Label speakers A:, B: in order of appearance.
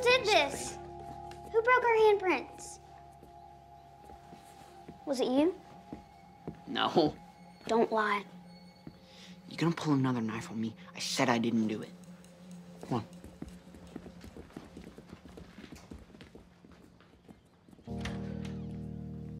A: did this? Who broke our handprints? Was it you?
B: No.
A: Don't lie.
B: You gonna pull another knife on me? I said I didn't do it. Come on.